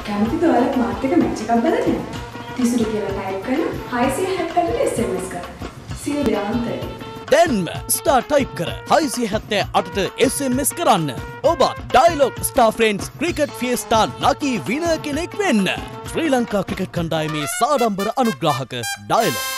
කැමතිද ඔයාලත් මාත් එක්ක මැච් එකක් බලන්න? තිසුරු කියලා ටයිප් කරලා 678ට SMS කරන්න. සියලු යාන්තේ. දැන්ම ස්ටාර් ටයිප් කර 678ට SMS කරන්න. ඔබ Dialog star friends cricket fiesta lucky winner කෙනෙක් වෙන්න. ශ්‍රී ලංකා ක්‍රිකට් කණ්ඩායමේ සාඩම්බර අනුග්‍රාහක ඩයලොග්